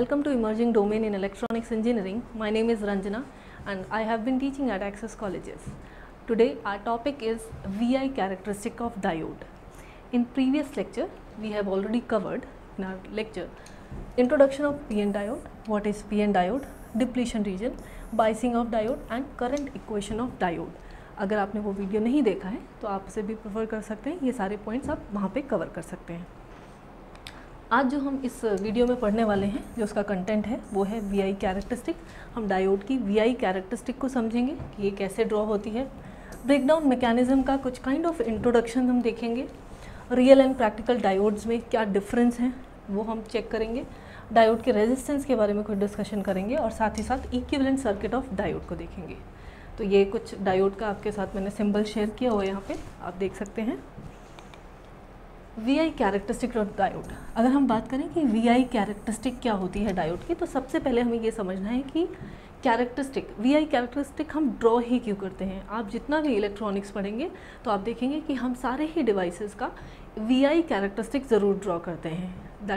Welcome to Emerging Domain in Electronics Engineering. My name is Ranjana and I have been teaching at Access Colleges. Today our topic is VI characteristic of diode. In previous lecture we have already covered in our lecture introduction of PN diode, what is PN diode, depletion region, biasing of diode and current equation of diode. अगर आपने वो video नहीं देखा है तो आप उसे भी प्रेफर कर सकते हैं, ये सारे पॉइंट्स आप वहाँ पे कवर कर सकते हैं। आज जो हम इस वीडियो में पढ़ने वाले हैं, जो उसका कंटेंट है वो है VI कैरेक्टरिस्टिक। हम डायोड की VI कैरेक्टरिस्टिक को समझेंगे कि ये कैसे ड्रॉ होती है। ब्रेकडाउन मैकेनिज्म का कुछ काइंड ऑफ इंट्रोडक्शन हम देखेंगे। रियल एंड प्रैक्टिकल डायोड्स में क्या डिफरेंस है वो हम चेक करेंगे। डायोड के रेजिस्टेंस के बारे में कुछ डिस्कशन करेंगे और साथ ही साथ इक्विवेलेंट सर्किट ऑफ डायोड को देखेंगे। तो ये कुछ डायोड का आपके साथ मैंने सिंबल शेयर किया हुआ है, यहाँ पे आप देख सकते हैं। VI कैरेक्टरिस्टिक ऑफ डायोड, अगर हम बात करें कि VI कैरेक्टरिस्टिक क्या होती है डायोड की, तो सबसे पहले हमें ये समझना है कि कैरेक्टरिस्टिक VI कैरेक्टरिस्टिक हम ड्रॉ ही क्यों करते हैं। आप जितना भी इलेक्ट्रॉनिक्स पढ़ेंगे तो आप देखेंगे कि हम सारे ही डिवाइसेस का VI कैरेक्टरिस्टिक ज़रूर ड्रॉ करते हैं।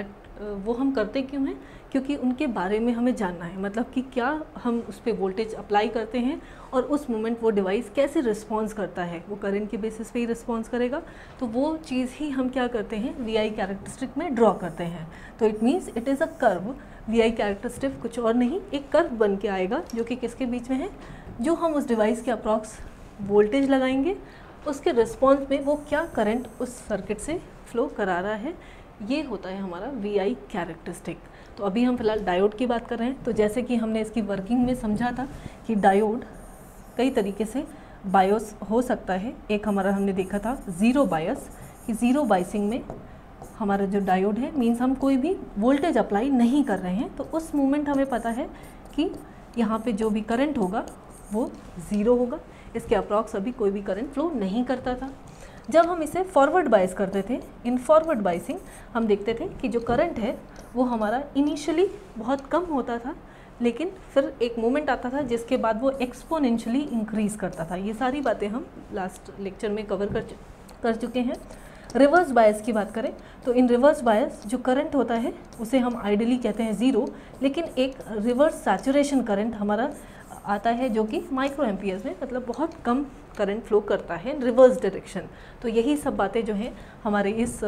वो हम करते क्यों हैं? क्योंकि उनके बारे में हमें जानना है, मतलब कि क्या हम उस पर वोल्टेज अप्लाई करते हैं और उस मोमेंट वो डिवाइस कैसे रिस्पॉन्स करता है, वो करंट के बेसिस पे ही रिस्पॉन्स करेगा। तो वो चीज़ ही हम क्या करते हैं, VI कैरेक्टरिस्टिक में ड्रॉ करते हैं। तो it means it is a curve. VI characteristic कुछ और नहीं, एक कर्व बन के आएगा जो कि किसके बीच में है, जो हम उस डिवाइस के अप्रॉक्स वोल्टेज लगाएंगे, उसके रिस्पॉन्स में वो क्या करंट उस सर्किट से फ्लो करा रहा है, ये होता है हमारा VI कैरेक्टरिस्टिक। तो अभी हम फिलहाल डायोड की बात कर रहे हैं। तो जैसे कि हमने इसकी वर्किंग में समझा था कि डायोड कई तरीके से बायस हो सकता है। एक हमारा हमने देखा था ज़ीरो बायस, कि ज़ीरो बायसिंग में हमारा जो डायोड है मीन्स हम कोई भी वोल्टेज अप्लाई नहीं कर रहे हैं, तो उस मोमेंट हमें पता है कि यहाँ पे जो भी करंट होगा वो ज़ीरो होगा, इसके अप्रॉक्स अभी कोई भी करंट फ्लो नहीं करता था। जब हम इसे फॉरवर्ड बायस करते थे, इन फॉरवर्ड बायसिंग हम देखते थे कि जो करंट है वो हमारा इनिशियली बहुत कम होता था, लेकिन फिर एक मोमेंट आता था जिसके बाद वो एक्सपोनेंशियली इंक्रीज़ करता था। ये सारी बातें हम लास्ट लेक्चर में कवर कर चुके हैं। रिवर्स बायस की बात करें तो इन रिवर्स बायस जो करंट होता है उसे हम आइडियली कहते हैं ज़ीरो, लेकिन एक रिवर्स सैचुरेशन करंट हमारा आता है जो कि माइक्रो एम्पियर्स में, मतलब बहुत कम करंट फ्लो करता है रिवर्स डायरेक्शन। तो यही सब बातें जो हैं हमारे इस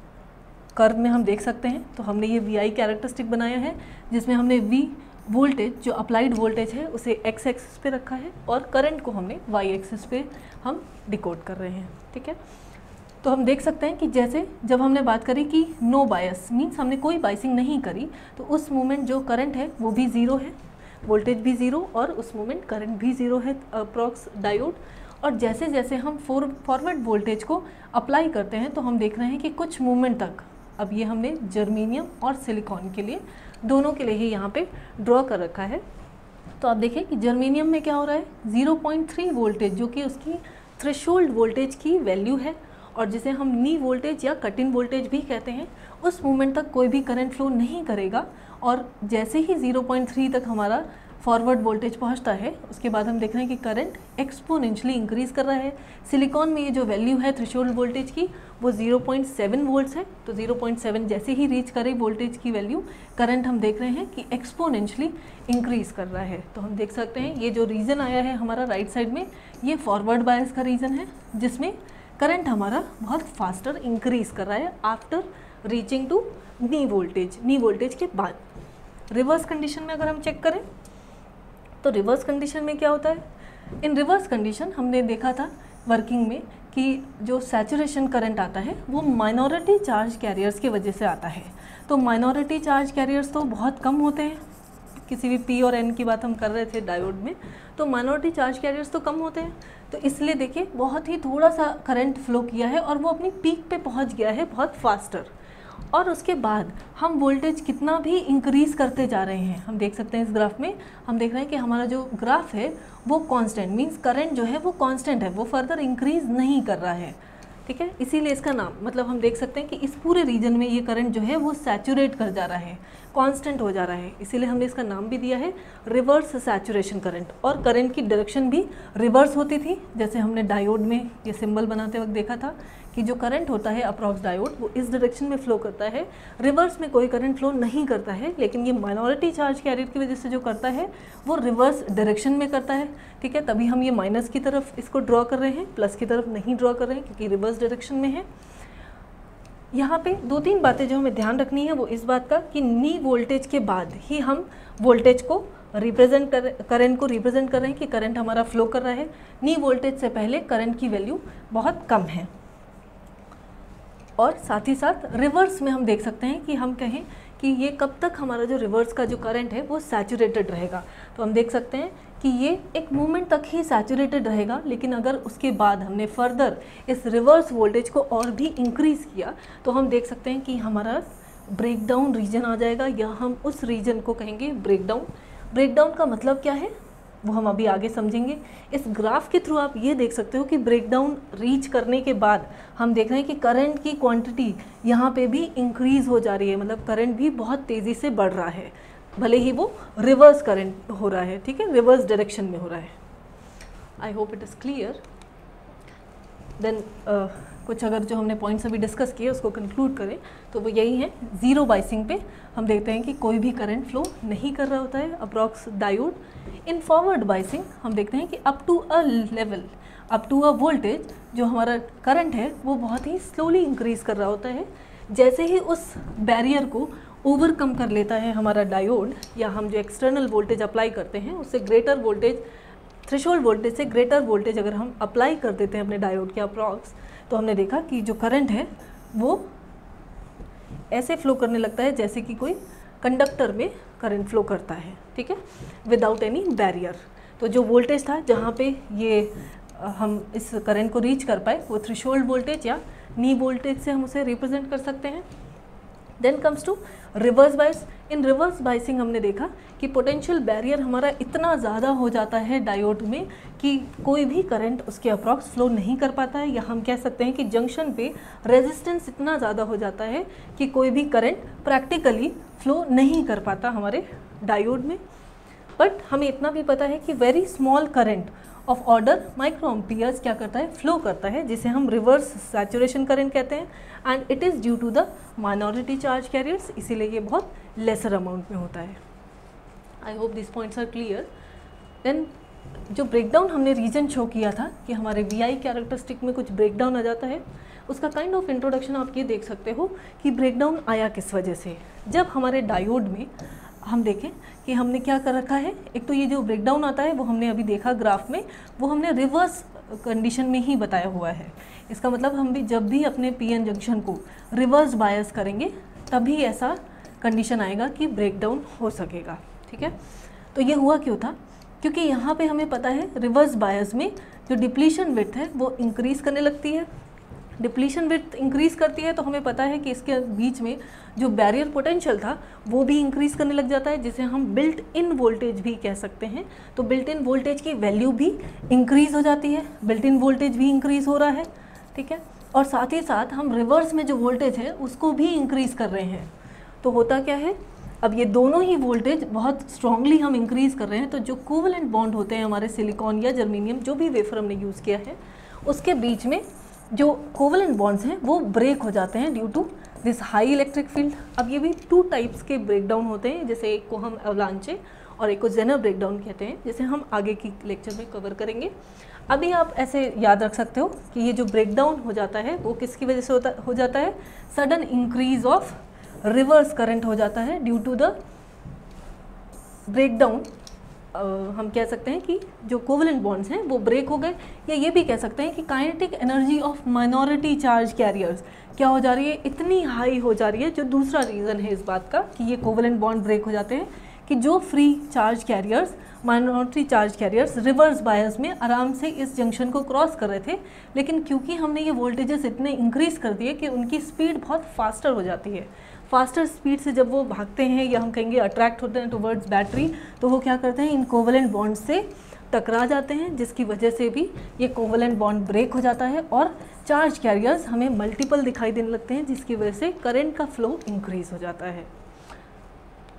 कर्व में हम देख सकते हैं। तो हमने ये VI कैरेक्टरिस्टिक बनाया है जिसमें हमने V वोल्टेज, जो अप्लाइड वोल्टेज है, उसे X एक्सिस पे रखा है और करंट को हमने Y एक्सिस पे हम डिकोड कर रहे हैं। ठीक है, तो हम देख सकते हैं कि जैसे जब हमने बात करी कि नो बायस मीन्स हमने कोई बायसिंग नहीं करी, तो उस मोमेंट जो करंट है वो भी ज़ीरो है, वोल्टेज भी ज़ीरो और उस मोमेंट करंट भी ज़ीरो है अप्रॉक्स डायोड। और जैसे जैसे हम फॉरवर्ड वोल्टेज को अप्लाई करते हैं तो हम देख रहे हैं कि कुछ मोमेंट तक, अब ये हमने जर्मेनियम और सिलिकॉन के लिए, दोनों के लिए ही यहाँ पे ड्रॉ कर रखा है। तो आप देखें कि जर्मेनियम में क्या हो रहा है, 0.3 वोल्टेज जो कि उसकी थ्रेशोल्ड वोल्टेज की वैल्यू है और जिसे हम नी वोल्टेज या कट इन वोल्टेज भी कहते हैं, उस मोमेंट तक कोई भी करंट फ्लो नहीं करेगा। और जैसे ही 0.3 तक हमारा फॉरवर्ड वोल्टेज पहुंचता है, उसके बाद हम देख रहे हैं कि करंट एक्सपोनेंशियली इंक्रीज़ कर रहा है। सिलिकॉन में ये जो वैल्यू है थ्रेशोल्ड वोल्टेज की वो 0.7 वोल्ट्स है। तो 0.7 जैसे ही रीच करे वोल्टेज की वैल्यू, करंट हम देख रहे हैं कि एक्सपोनेंशियली इंक्रीज़ कर रहा है। तो हम देख सकते हैं ये जो रीजन आया है हमारा राइट साइड में, ये फॉरवर्ड बायस का रीजन है जिसमें करंट हमारा बहुत फास्टर इंक्रीज़ कर रहा है after reaching to knee voltage के बाद। रिवर्स कंडीशन में अगर हम चेक करें तो रिवर्स कंडीशन में क्या होता है, इन रिवर्स कंडीशन हमने देखा था वर्किंग में कि जो सैचुरेशन करंट आता है वो माइनॉरिटी चार्ज कैरियर्स की वजह से आता है। तो माइनॉरिटी चार्ज कैरियर्स तो बहुत कम होते हैं, किसी भी P और N की बात हम कर रहे थे डायोड में, तो माइनॉरिटी चार्ज कैरियर्स तो कम होते हैं। तो इसलिए देखिए बहुत ही थोड़ा सा करंट फ्लो किया है और वो अपनी पीक पे पहुंच गया है बहुत फास्टर, और उसके बाद हम वोल्टेज कितना भी इंक्रीज़ करते जा रहे हैं। हम देख सकते हैं इस ग्राफ में, हम देख रहे हैं कि हमारा जो ग्राफ है वो कांस्टेंट, मींस करंट जो है वो कांस्टेंट है, वो फर्दर इंक्रीज़ नहीं कर रहा है। ठीक है, इसीलिए इसका नाम, मतलब हम देख सकते हैं कि इस पूरे रीजन में ये करंट जो है वो सैचुरेट कर जा रहा है, कांस्टेंट हो जा रहा है, इसीलिए हमने इसका नाम भी दिया है रिवर्स सैचुरेशन करंट। और करंट की डायरेक्शन भी रिवर्स होती थी, जैसे हमने डायोड में ये सिंबल बनाते वक्त देखा था कि जो करंट होता है अप्रॉक्स डायोड वो इस डायरेक्शन में फ्लो करता है, रिवर्स में कोई करंट फ्लो नहीं करता है। लेकिन ये माइनॉरिटी चार्ज कैरियर की वजह से जो करता है वो रिवर्स डायरेक्शन में करता है, ठीक है। तभी हम ये माइनस की तरफ इसको ड्रॉ कर रहे हैं, प्लस की तरफ नहीं ड्रॉ कर रहे हैं क्योंकि रिवर्स डायरेक्शन में है। यहाँ पे 2-3 बातें जो हमें ध्यान रखनी है वो इस बात का कि नी वोल्टेज के बाद ही हम वोल्टेज को रिप्रेजेंट करंट को रिप्रेजेंट कर रहे हैं कि करंट हमारा फ्लो कर रहा है। नी वोल्टेज से पहले करंट की वैल्यू बहुत कम है। और साथ ही साथ रिवर्स में हम देख सकते हैं कि हम कहें कि ये कब तक हमारा जो रिवर्स का जो करंट है वो सैचुरेटेड रहेगा। तो हम देख सकते हैं कि ये एक मोमेंट तक ही सैचुरेटेड रहेगा, लेकिन अगर उसके बाद हमने फर्दर इस रिवर्स वोल्टेज को और भी इंक्रीज़ किया तो हम देख सकते हैं कि हमारा ब्रेकडाउन रीजन आ जाएगा, या हम उस रीजन को कहेंगे ब्रेकडाउन। ब्रेकडाउन का मतलब क्या है वो हम अभी आगे समझेंगे। इस ग्राफ के थ्रू आप ये देख सकते हो कि ब्रेकडाउन रीच करने के बाद हम देख रहे हैं कि करंट की क्वांटिटी यहाँ पे भी इंक्रीज़ हो जा रही है, मतलब करंट भी बहुत तेज़ी से बढ़ रहा है, भले ही वो रिवर्स करंट हो रहा है, ठीक है, रिवर्स डायरेक्शन में हो रहा है। I hope it is clear. Then कुछ अगर जो हमने पॉइंट्स अभी डिस्कस किए उसको कंक्लूड करें तो वो यही है, ज़ीरो बाइसिंग पे हम देखते हैं कि कोई भी करंट फ्लो नहीं कर रहा होता है approx diode. In forward biasing हम देखते हैं कि up to a level, up to a voltage जो हमारा करंट है वो बहुत ही स्लोली इंक्रीज़ कर रहा होता है। जैसे ही उस बैरियर को ओवरकम कर लेता है हमारा डायोड, या हम जो एक्सटर्नल वोल्टेज अप्लाई करते हैं उससे ग्रेटर वोल्टेज, थ्रेशोल्ड वोल्टेज से ग्रेटर वोल्टेज अगर हम अप्लाई कर देते हैं अपने डायोड के अप्रॉक्स, तो हमने देखा कि जो करंट है वो ऐसे फ्लो करने लगता है जैसे कि कोई कंडक्टर में करंट फ्लो करता है, ठीक है, विदाउट एनी बैरियर। तो जो वोल्टेज था जहाँ पे ये हम इस करंट को रीच कर पाए वो थ्रेशोल्ड वोल्टेज या नी वोल्टेज से हम उसे रिप्रेजेंट कर सकते हैं। Then comes to reverse bias. In reverse biasing हमने देखा कि पोटेंशियल बैरियर हमारा इतना ज़्यादा हो जाता है डायोड में कि कोई भी करंट उसके अप्रॉक्स फ्लो नहीं कर पाता है, या हम कह सकते हैं कि जंक्शन पे रेजिस्टेंस इतना ज़्यादा हो जाता है कि कोई भी करंट प्रैक्टिकली फ्लो नहीं कर पाता हमारे डायोड में। बट हमें इतना भी पता है कि very small current of order micro amperes क्या करता है, फ्लो करता है, जिसे हम रिवर्स सैचुरेशन करंट कहते हैं। And it is due to the minority charge carriers, इसीलिए ये बहुत लेसर अमाउंट में होता है। I hope this points are clear. Then जो ब्रेकडाउन हमने रीजन शो किया था कि हमारे वी कैरेक्टरिस्टिक में कुछ ब्रेकडाउन आ जाता है, उसका काइंड ऑफ इंट्रोडक्शन आप ये देख सकते हो कि ब्रेकडाउन आया किस वजह से। जब हमारे डायोड में हम देखें कि हमने क्या कर रखा है, एक तो ये जो ब्रेकडाउन आता है वो हमने अभी देखा ग्राफ में, वो हमने रिवर्स कंडीशन में ही बताया हुआ है। इसका मतलब हम भी जब भी अपने पीएन जंक्शन को रिवर्स बायस करेंगे तभी ऐसा कंडीशन आएगा कि ब्रेकडाउन हो सकेगा, ठीक है। तो ये हुआ क्यों था, क्योंकि यहाँ पे हमें पता है रिवर्स बायस में जो डिप्लीशन विड्थ है वो इंक्रीज़ करने लगती है। डिप्लीशन विड्थ इंक्रीज़ करती है तो हमें पता है कि इसके बीच में जो बैरियर पोटेंशियल था वो भी इंक्रीज़ करने लग जाता है, जिसे हम बिल्ट इन वोल्टेज भी कह सकते हैं। तो बिल्ट इन वोल्टेज की वैल्यू भी इंक्रीज़ हो जाती है, बिल्ट इन वोल्टेज भी इंक्रीज़ हो रहा है, ठीक है। और साथ ही साथ हम रिवर्स में जो वोल्टेज है उसको भी इंक्रीज़ कर रहे हैं। तो होता क्या है, अब ये दोनों ही वोल्टेज बहुत स्ट्रांगली हम इंक्रीज़ कर रहे हैं, तो जो कोवलेंट बॉन्ड होते हैं हमारे सिलिकॉन या जर्मेनियम जो भी वेफर हमने यूज़ किया है उसके बीच में जो कोवलेंट बॉन्ड्स हैं वो ब्रेक हो जाते हैं due to this high electric field. अब ये भी 2 टाइप्स के ब्रेकडाउन होते हैं, जैसे एक को हम अवलांचे और एक को जेनर ब्रेकडाउन कहते हैं, जैसे हम आगे की लेक्चर में कवर करेंगे। अभी आप ऐसे याद रख सकते हो कि ये जो ब्रेकडाउन हो जाता है वो किसकी वजह से हो जाता है, sudden increase of reverse current हो जाता है ड्यू टू द ब्रेकडाउन। हम कह सकते हैं कि जो कोवलेंट बॉन्ड्स हैं वो ब्रेक हो गए, या ये भी कह सकते हैं कि kinetic energy of minority charge carriers क्या हो जा रही है, इतनी हाई हो जा रही है। जो दूसरा रीज़न है इस बात का कि ये कोवलेंट बॉन्ड ब्रेक हो जाते हैं कि जो free charge carriers, minority charge carriers reverse bias में आराम से इस जंक्शन को क्रॉस कर रहे थे, लेकिन क्योंकि हमने ये वोल्टेजेस इतने इंक्रीज़ कर दिए कि उनकी स्पीड बहुत फास्टर हो जाती है। फास्टर स्पीड से जब वो भागते हैं या हम कहेंगे अट्रैक्ट होते हैं टुवर्ड्स बैटरी, तो वो क्या करते हैं, इन कोवलेंट बॉन्ड से टकरा जाते हैं, जिसकी वजह से भी ये कोवलेंट बॉन्ड ब्रेक हो जाता है और चार्ज कैरियर्स हमें मल्टीपल दिखाई देने लगते हैं, जिसकी वजह से करंट का फ्लो इंक्रीज़ हो जाता है।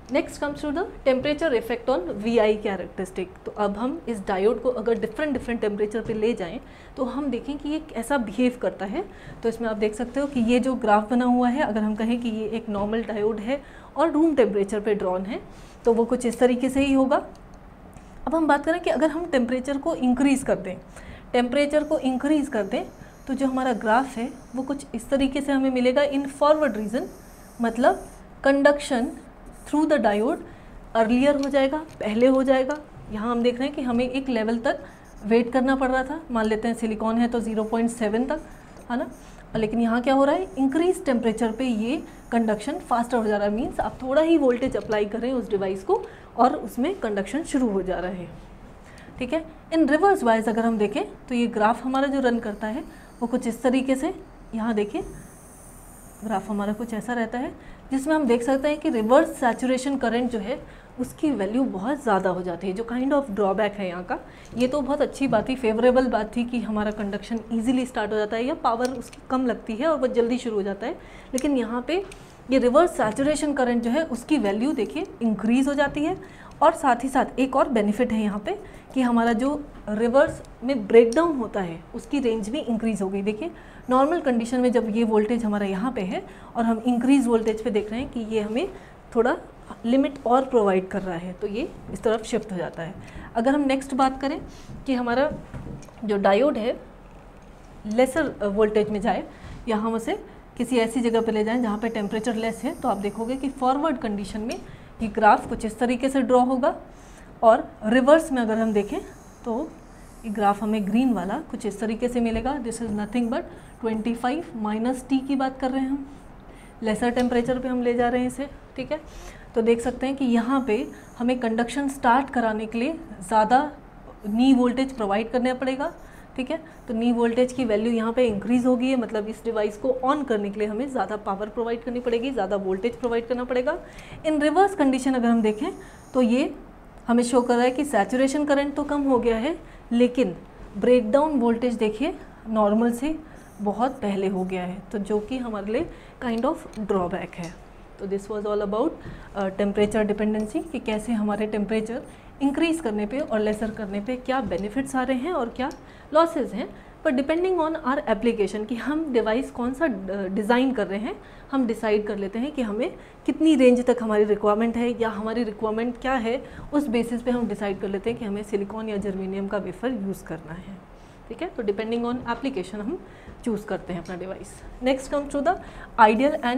Next comes to the temperature effect on VI characteristic. तो अब हम इस डायोड को अगर डिफरेंट टेम्परेचर पे ले जाएं तो हम देखें कि ये कैसा बिहेव करता है। तो इसमें आप देख सकते हो कि ये जो ग्राफ बना हुआ है, अगर हम कहें कि ये एक नॉर्मल डायोड है और रूम टेम्परेचर पे ड्रॉन है तो वो कुछ इस तरीके से ही होगा। अब हम बात करें कि अगर हम टेम्परेचर को इंक्रीज़ कर दें, तो जो हमारा ग्राफ है वो कुछ इस तरीके से हमें मिलेगा इन फॉरवर्ड रीजन, मतलब conduction through the diode earlier हो जाएगा, पहले हो जाएगा। यहाँ हम देख रहे हैं कि हमें एक लेवल तक वेट करना पड़ रहा था, मान लेते हैं सिलिकॉन है तो 0.7 तक, है ना। लेकिन यहाँ क्या हो रहा है, इंक्रीज टेम्परेचर पे ये कंडक्शन फास्टर हो जा रहा है। मीन्स आप थोड़ा ही वोल्टेज अप्लाई करें उस डिवाइस को और उसमें कंडक्शन शुरू हो जा रहा है, ठीक है। इन रिवर्स वाइज अगर हम देखें तो ये ग्राफ हमारा जो रन करता है वो कुछ इस तरीके से, यहाँ देखिए ग्राफ हमारा कुछ ऐसा रहता है जिसमें हम देख सकते हैं कि रिवर्स सैचुरेशन करंट जो है उसकी वैल्यू बहुत ज़्यादा हो जाती है, जो काइंड ऑफ ड्रॉबैक है यहाँ का। ये तो बहुत अच्छी बात थी, फेवरेबल बात थी कि हमारा कंडक्शन इजीली स्टार्ट हो जाता है या पावर उसकी कम लगती है और वो जल्दी शुरू हो जाता है। लेकिन यहाँ पे ये रिवर्स सैचुरेशन करंट जो है उसकी वैल्यू देखिए इंक्रीज़ हो जाती है। और साथ ही साथ एक और बेनिफिट है यहाँ पे कि हमारा जो रिवर्स में ब्रेकडाउन होता है उसकी रेंज भी इंक्रीज़ हो गई। देखिए नॉर्मल कंडीशन में जब ये वोल्टेज हमारा यहाँ पे है और हम इंक्रीज़ वोल्टेज पे देख रहे हैं कि ये हमें थोड़ा लिमिट और प्रोवाइड कर रहा है, तो ये इस तरफ शिफ्ट हो जाता है। अगर हम नेक्स्ट बात करें कि हमारा जो डायोड है लेसर वोल्टेज में जाए या हम उसे किसी ऐसी जगह पे ले जाएं जहाँ पे टेम्परेचर लेस है, तो आप देखोगे कि फॉरवर्ड कंडीशन में ये ग्राफ कुछ इस तरीके से ड्रॉ होगा। और रिवर्स में अगर हम देखें तो ये ग्राफ हमें ग्रीन वाला कुछ इस तरीके से मिलेगा। This is nothing but 25 -T की बात कर रहे हैं हम, लेसर टेम्परेचर पे हम ले जा रहे हैं इसे, ठीक है। तो देख सकते हैं कि यहाँ पे हमें कंडक्शन स्टार्ट कराने के लिए ज़्यादा नी वोल्टेज प्रोवाइड करना पड़ेगा, ठीक है। तो नी वोल्टेज की वैल्यू यहाँ पे इंक्रीज़ हो गई है, मतलब इस डिवाइस को ऑन करने के लिए हमें ज़्यादा पावर प्रोवाइड करनी पड़ेगी, ज़्यादा वोल्टेज प्रोवाइड करना पड़ेगा। इन रिवर्स कंडीशन अगर हम देखें तो ये हमें शो कर रहा है कि सैचुरेशन करंट तो कम हो गया है लेकिन ब्रेकडाउन वोल्टेज देखिए नॉर्मल से बहुत पहले हो गया है, तो जो कि हमारे लिए काइंड ऑफ ड्रॉबैक है। तो this was all about temperature dependency, कि कैसे हमारे टेम्परेचर इंक्रीज़ करने पे और लेसर करने पे क्या बेनिफिट्स आ रहे हैं और क्या लॉसेस हैं। पर डिपेंडिंग ऑन आर एप्लीकेशन कि हम डिवाइस कौन सा डिज़ाइन कर रहे हैं, हम डिसाइड कर लेते हैं कि हमें कितनी रेंज तक हमारी रिक्वायरमेंट है या हमारी रिक्वायरमेंट क्या है, उस बेसिस पे हम डिसाइड कर लेते हैं कि हमें सिलिकॉन या जर्मेनियम का वेफर यूज़ करना है, ठीक है। तो डिपेंडिंग ऑन एप्लीकेशन हम चूज़ करते हैं अपना device. Next comes to the ideal and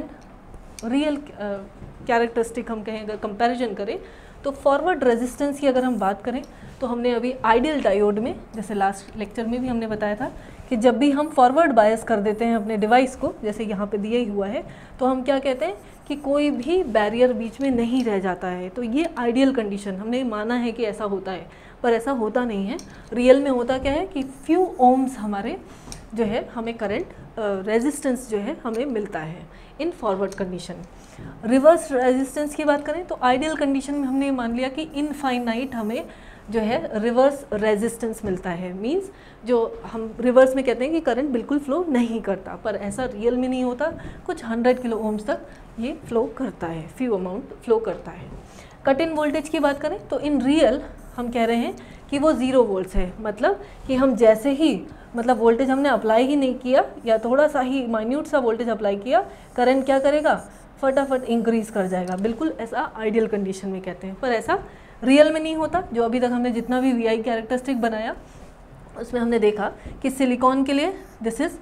real characteristic. हम कहें अगर कंपैरिजन करें तो फॉरवर्ड रेजिस्टेंस की अगर हम बात करें तो हमने अभी आइडियल डायोड में, जैसे लास्ट लेक्चर में भी हमने बताया था कि जब भी हम फॉरवर्ड बायस कर देते हैं अपने डिवाइस को, जैसे यहाँ पे दिया ही हुआ है, तो हम क्या कहते हैं कि कोई भी बैरियर बीच में नहीं रह जाता है। तो ये आइडियल कंडीशन हमने माना है कि ऐसा होता है, पर ऐसा होता नहीं है। रियल में होता क्या है कि फ्यू ओम्स हमारे जो है हमें करंट रेजिस्टेंस जो है हमें मिलता है in forward condition. Reverse resistance की बात करें तो आइडियल कंडीशन में हमने मान लिया कि इनफाइनाइट हमें जो है रिवर्स रेजिस्टेंस मिलता है। मींस जो हम रिवर्स में कहते हैं कि करंट बिल्कुल फ्लो नहीं करता, पर ऐसा रियल में नहीं होता। कुछ 100 किलो ओम्स तक ये फ्लो करता है, फ्यू अमाउंट फ्लो करता है। कट इन वोल्टेज की बात करें तो इन रियल हम कह रहे हैं कि वो 0 वोल्ट्स है, मतलब कि हम जैसे ही मतलब वोल्टेज हमने अप्लाई ही नहीं किया या थोड़ा सा ही माइन्यूट सा वोल्टेज अप्लाई किया, करंट क्या करेगा, फटाफट इंक्रीज़ कर जाएगा। बिल्कुल ऐसा आइडियल कंडीशन में कहते हैं, पर ऐसा रियल में नहीं होता। जो अभी तक हमने जितना भी VI कैरेक्टरिस्टिक बनाया उसमें हमने देखा कि सिलिकॉन के लिए दिस इज़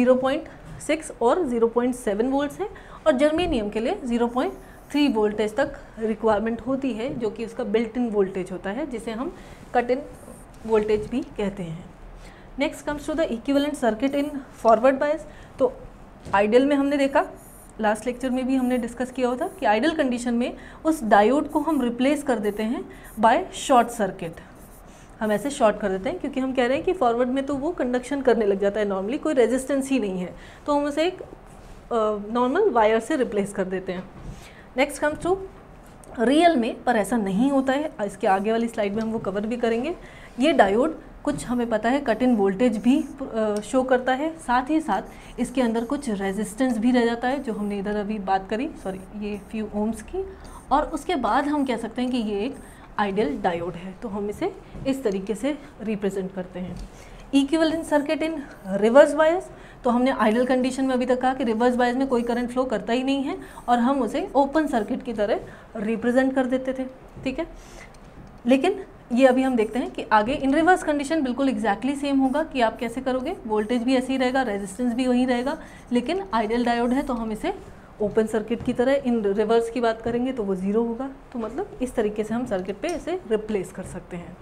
0.6 और 0.7 वोल्ट्स है और जर्मेनियम के लिए 0.3 वोल्टेज तक रिक्वायरमेंट होती है, जो कि उसका बिल्ट इन वोल्टेज होता है, जिसे हम कट इन वोल्टेज भी कहते हैं। Next comes to the equivalent circuit in forward bias. तो आइडियल में हमने देखा, लास्ट लेक्चर में भी हमने डिस्कस किया होता कि आइडियल कंडीशन में उस डायोड को हम रिप्लेस कर देते हैं बाय शॉर्ट सर्किट। हम ऐसे शॉर्ट कर देते हैं क्योंकि हम कह रहे हैं कि फॉरवर्ड में तो वो कंडक्शन करने लग जाता है, नॉर्मली कोई रेजिस्टेंस ही नहीं है, तो हम उसे एक नॉर्मल वायर से रिप्लेस कर देते हैं। नेक्स्ट कम्स टू रियल में, पर ऐसा नहीं होता है, इसके आगे वाली स्लाइड में हम वो कवर भी करेंगे। ये डायोड कुछ हमें पता है कट इन वोल्टेज भी शो करता है, साथ ही साथ इसके अंदर कुछ रेजिस्टेंस भी रह जाता है जो हमने इधर अभी बात करी, सॉरी ये फ्यू ओम्स की। और उसके बाद हम कह सकते हैं कि ये एक आइडियल डायोड है, तो हम इसे इस तरीके से रिप्रेजेंट करते हैं। Equivalent circuit in reverse bias, तो हमने आइडियल कंडीशन में अभी तक कहा कि रिवर्स बायस में कोई करंट फ्लो करता ही नहीं है और हम उसे ओपन सर्किट की तरह रिप्रेजेंट कर देते थे, ठीक है। लेकिन ये अभी हम देखते हैं कि आगे इन रिवर्स कंडीशन बिल्कुल एग्जैक्टली सेम होगा कि आप कैसे करोगे, वोल्टेज भी ऐसे ही रहेगा, रेजिस्टेंस भी वही रहेगा, लेकिन आइडियल डायोड है तो हम इसे ओपन सर्किट की तरह इन रिवर्स की बात करेंगे तो वो ज़ीरो होगा। तो मतलब इस तरीके से हम सर्किट पे इसे रिप्लेस कर सकते हैं।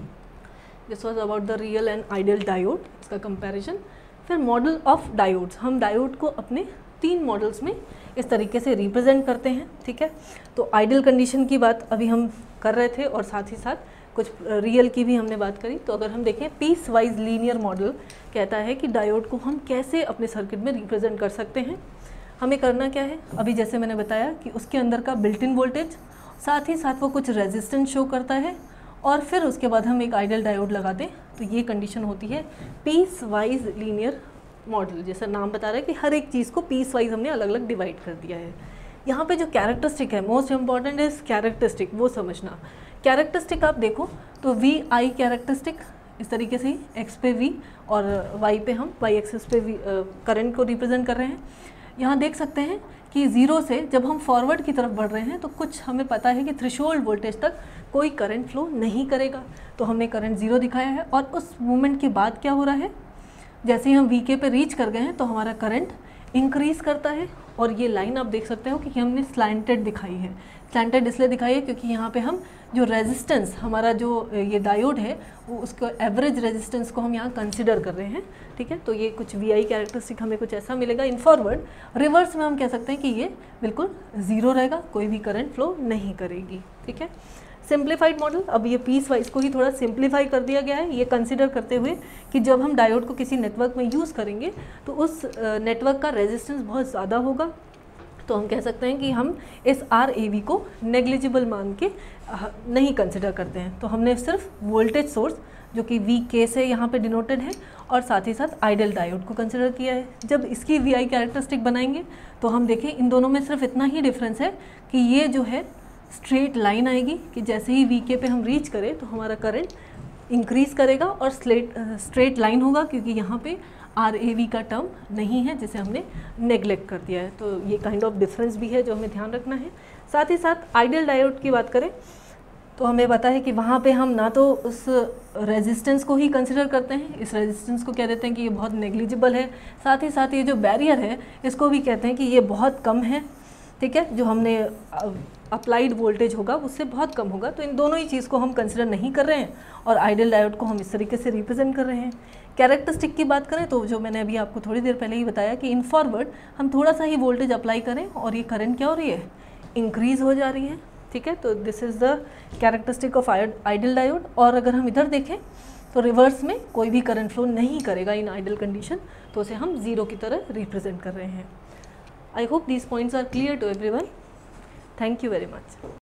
This was about the real and ideal diode, इसका कंपैरिजन। फिर मॉडल ऑफ डायोड्स, हम डायोड को अपने 3 मॉडल्स में इस तरीके से रिप्रेजेंट करते हैं, ठीक है। तो आइडियल कंडीशन की बात अभी हम कर रहे थे और साथ ही साथ कुछ रियल की भी हमने बात करी। तो अगर हम देखें पीस वाइज लीनियर मॉडल कहता है कि डायोड को हम कैसे अपने सर्किट में रिप्रेजेंट कर सकते हैं। हमें करना क्या है, अभी जैसे मैंने बताया कि उसके अंदर का बिल्ट इन वोल्टेज, साथ ही साथ वो कुछ रेजिस्टेंस शो करता है और फिर उसके बाद हम एक आइडियल डायोड लगा दें, तो ये कंडीशन होती है पीस वाइज लीनियर मॉडल। जैसा नाम बता रहा है कि हर एक चीज़ को पीस वाइज हमने अलग अलग डिवाइड कर दिया है। यहाँ पे जो कैरेक्टरिस्टिक है, मोस्ट इंपॉर्टेंट इज कैरेक्टरिस्टिक, वो समझना। कैरेक्टरिस्टिक आप देखो तो वी आई कैरेक्टरिस्टिक इस तरीके से ही एक्स पे वी और वाई पे हम वाई एक्सिस पे वी करंट को रिप्रेजेंट कर रहे हैं। यहाँ देख सकते हैं कि ज़ीरो से जब हम फॉरवर्ड की तरफ बढ़ रहे हैं तो कुछ हमें पता है कि थ्रेशोल्ड वोल्टेज तक कोई करंट फ्लो नहीं करेगा, तो हमने करंट ज़ीरो दिखाया है। और उस मोमेंट के बाद क्या हो रहा है, जैसे ही हम वीके पे रीच कर गए हैं तो हमारा करंट इंक्रीज़ करता है। और ये लाइन आप देख सकते हो कि हमने स्लैंटेड दिखाई है। स्लैंटेड इसलिए दिखाई है क्योंकि यहाँ पे हम जो रेजिस्टेंस हमारा जो ये डायोड है वो उसको एवरेज रेजिस्टेंस को हम यहाँ कंसिडर कर रहे हैं, ठीक है। तो ये कुछ वीआई कैरेक्टरिस्टिक हमें कुछ ऐसा मिलेगा इन फॉरवर्ड। रिवर्स में हम कह सकते हैं कि ये बिल्कुल ज़ीरो रहेगा, कोई भी करंट फ्लो नहीं करेगी, ठीक है। सिंप्लीफाइड मॉडल, अब ये पीस वाइज को ही थोड़ा सिंप्लीफाई कर दिया गया है, ये कंसिडर करते हुए कि जब हम डायोड को किसी नेटवर्क में यूज़ करेंगे तो उस नेटवर्क का रेजिस्टेंस बहुत ज़्यादा होगा, तो हम कह सकते हैं कि हम इस RAV को नेग्लिजिबल मान के नहीं कंसिडर करते हैं। तो हमने सिर्फ वोल्टेज सोर्स जो कि VK से यहाँ पे डिनोटेड है और साथ ही साथ आइडियल डायोड को कंसिडर किया है। जब इसकी VI कैरेक्टरिस्टिक बनाएंगे तो हम देखें इन दोनों में सिर्फ इतना ही डिफरेंस है कि ये जो है स्ट्रेट लाइन आएगी कि जैसे ही VK पे हम रीच करें तो हमारा करंट इंक्रीज़ करेगा और स्ट्रेट लाइन होगा क्योंकि यहाँ पे RAV का टर्म नहीं है जिसे हमने नेग्लेक्ट कर दिया है। तो ये काइंड ऑफ डिफरेंस भी है जो हमें ध्यान रखना है। साथ ही साथ आइडियल डायोड की बात करें तो हमें पता है कि वहाँ पे हम ना तो उस रेजिस्टेंस को ही कंसिडर करते हैं, इस रेजिस्टेंस को कह देते हैं कि ये बहुत नेग्लिजिबल है, साथ ही साथ ये जो बैरियर है इसको भी कहते हैं कि ये बहुत कम है, ठीक है। जो हमने अप्लाइड वोल्टेज होगा उससे बहुत कम होगा। तो इन दोनों ही चीज़ को हम कंसिडर नहीं कर रहे हैं और आइडियल डायोड को हम इस तरीके से रिप्रेजेंट कर रहे हैं। कैरेक्टरिस्टिक की बात करें तो जो मैंने अभी आपको थोड़ी देर पहले ही बताया कि इन फॉरवर्ड हम थोड़ा सा ही वोल्टेज अप्लाई करें और ये करंट क्या हो रही है, इंक्रीज़ हो जा रही है, ठीक है। तो this is the characteristic of ideal diode. और अगर हम इधर देखें तो रिवर्स में कोई भी करंट फ्लो नहीं करेगा इन आइडियल कंडीशन, तो उसे हम ज़ीरो की तरह रिप्रेजेंट कर रहे हैं। I hope these points are clear to everyone. Thank you very much.